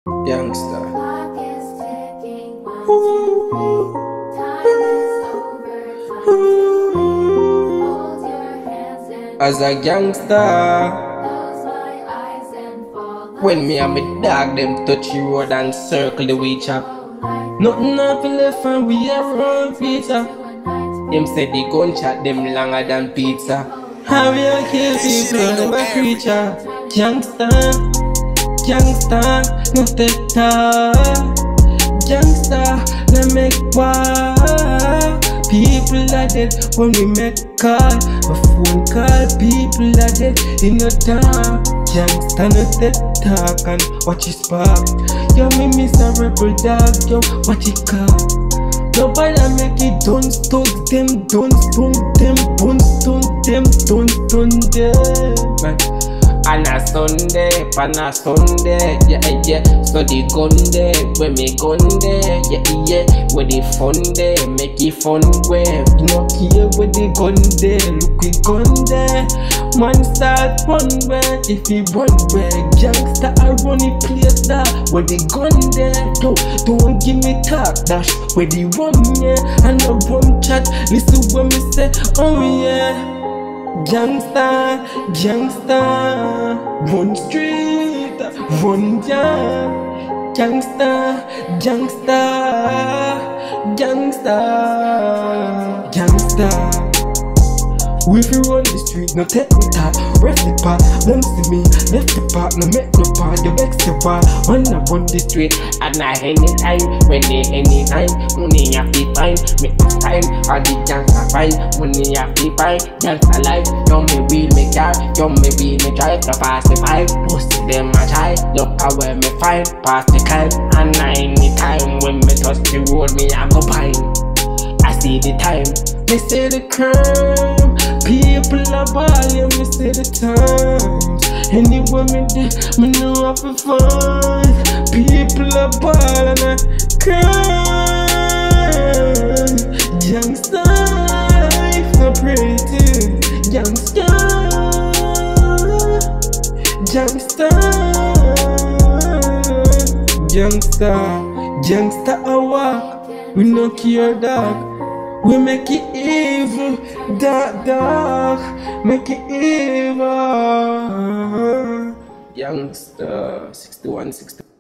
Gangster. As a gangster, when me and my dog them touch the road and circle the way chop, nothing happen left and we are run pizza. Them said the gunshot them longer than pizza. How we a kill people, never creature. Gangster, gangster, no take talk. Gangster, let make war. People are dead when we make call. A phone call, people are dead in no time. Gangster, no take talk and watch it spark. Yo, me miserable dog, yo, watch it call. Nobody make it don't stone them, don't stone them, don't stone them, don't stone them. On a Sunday, yeah. So the gun there, when me gun there, yeah. Where the fun there, make it fun where. No care where the gun there, look we gun there. Man start run where, if he run where. Gangster I run the place there, where the gun there. Don't give me talk dash, where the rum yeah. And the rum chat, listen when me say, oh yeah. Gangster, gangster, run street, run jam. Gangster, gangster, gangster, gangster. We fi run the street, no take me talk. Rest the part, them see me. Left the part, no make no part. You vex the part, when I run the street. And I anytime, when they anytime. Money have to find, make this time. All the gangsta find, money have to find. Gangsta life, yo me wheel me car, yo me wheel me drive. The pass the five, pussy them a try. Look how where me find, pass the kind. And anytime when me touch the road, me I go pine. I see the time, me see the crime. People are balling, me see the times. Anywhere me dey, me know how to find. People are balling and crime. Gangsta life no pretty. Gangsta, gangsta, gangsta, gangsta a walk. We no care dog. We make it evil, dark, make it evil. Gangster, 61, 60.